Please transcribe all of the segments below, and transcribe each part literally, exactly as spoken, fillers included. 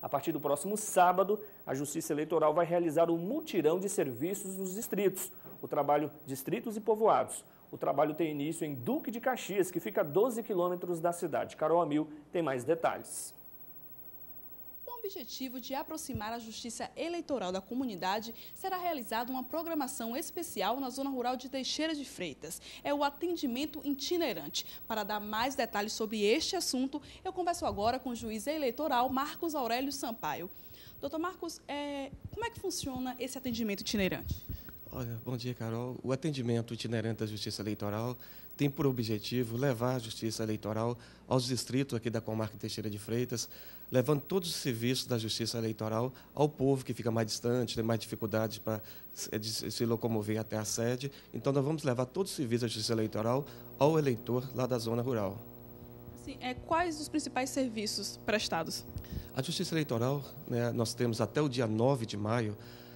A partir do próximo sábado, a Justiça Eleitoral vai realizar um mutirão de serviços nos distritos, o trabalho distritos e povoados. O trabalho tem início em Duque de Caxias, que fica a doze quilômetros da cidade. Carol Amil tem mais detalhes. Com o objetivo de aproximar a Justiça Eleitoral da comunidade, será realizada uma programação especial na zona rural de Teixeira de Freitas. É o atendimento itinerante. Para dar mais detalhes sobre este assunto, eu converso agora com o juiz eleitoral Marcos Aurélio Sampaio. Doutor Marcos, é, como é que funciona esse atendimento itinerante? Olha, bom dia, Carol. O atendimento itinerante da Justiça Eleitoral tem por objetivo levar a Justiça Eleitoral aos distritos aqui da comarca de Teixeira de Freitas, levando todos os serviços da Justiça Eleitoral ao povo que fica mais distante, tem mais dificuldades para se locomover até a sede. Então, nós vamos levar todos os serviços da Justiça Eleitoral ao eleitor lá da zona rural. Assim, é, quais os principais serviços prestados? A Justiça Eleitoral, né, nós temos até o dia nove de maio,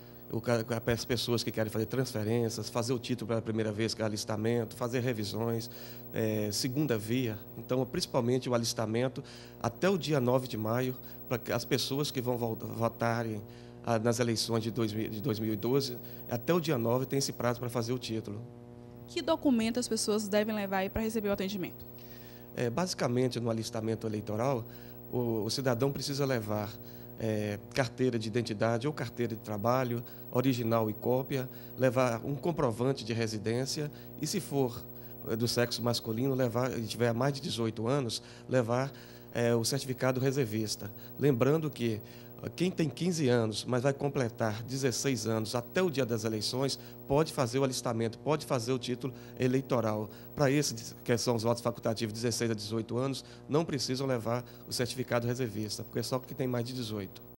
as pessoas que querem fazer transferências, fazer o título pela primeira vez, que é o alistamento, fazer revisões, é, segunda via. Então, principalmente o alistamento, até o dia nove de maio, para que as pessoas que vão votarem nas eleições de dois mil e doze, até o dia nove tem esse prazo para fazer o título. Que documento as pessoas devem levar para receber o atendimento? É, basicamente, no alistamento eleitoral, o, o cidadão precisa levar É, carteira de identidade ou carteira de trabalho, original e cópia, levar um comprovante de residência e, se for do sexo masculino, levar, e tiver mais de dezoito anos, levar é, o certificado reservista. Lembrando que quem tem quinze anos, mas vai completar dezesseis anos até o dia das eleições, pode fazer o alistamento, pode fazer o título eleitoral. Para esses, que são os votos facultativos de dezesseis a dezoito anos, não precisam levar o certificado reservista, porque é só porque tem mais de dezoito.